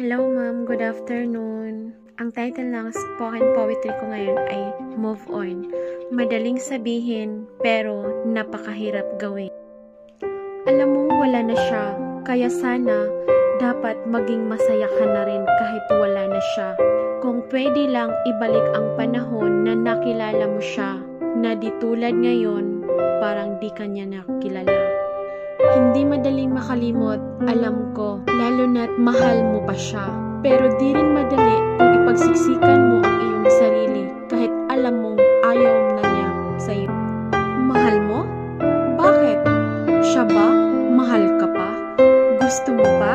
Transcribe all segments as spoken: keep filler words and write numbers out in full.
Hello ma'am, good afternoon. Ang title ng spoken poetry ko ngayon ay Move On. Madaling sabihin pero napakahirap gawin. Alam mo wala na siya, kaya sana dapat maging masaya ka na rin kahit wala na siya. Kung pwede lang ibalik ang panahon na nakilala mo siya, na di tulad ngayon parang di kanya nakilala. Hindi madaling makalimot, alam ko, lalo na't mahal mo pa siya. Pero di rin madali kung ipagsiksikan mo ang iyong sarili kahit alam mong ayaw na niya sa'yo. Mahal mo? Bakit? Siya ba? Mahal ka pa? Gusto mo pa?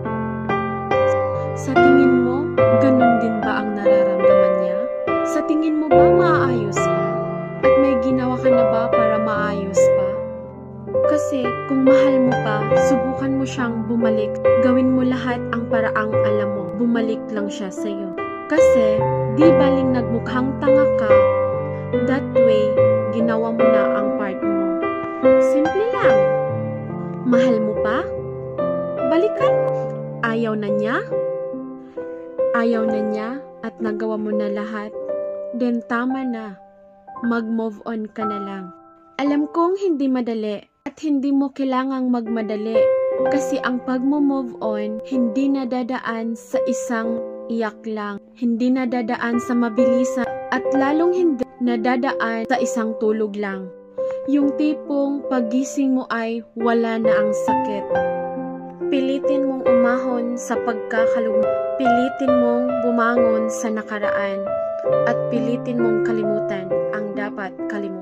Sa tingin mo, ganun din ba ang nararamdaman niya? Sa tingin mo ba maayos pa? At may ginawa ka na ba para maayos pa? Kasi kung mahal mo pa, subukan mo siyang bumalik. Gawin mo lahat ang paraang alam mo. Bumalik lang siya sa'yo. Kasi di baling nagmukhang tanga ka, that way, ginawa mo na ang part mo. Simple lang. Mahal mo pa? Balikan mo. Ayaw na niya? Ayaw na niya at nagawa mo na lahat? Then tama na. Mag-move on ka na lang. Alam kong hindi madali at hindi mo kailangang magmadali kasi ang pag-move on hindi nadadaan sa isang iyak lang, hindi nadadaan sa mabilisan at lalong hindi nadadaan sa isang tulog lang. Yung tipong pagising mo ay wala na ang sakit. Pilitin mong umahon sa pagkakalugmok, pilitin mong bumangon sa nakaraan at pilitin mong kalimutan ang dapat kalimutan.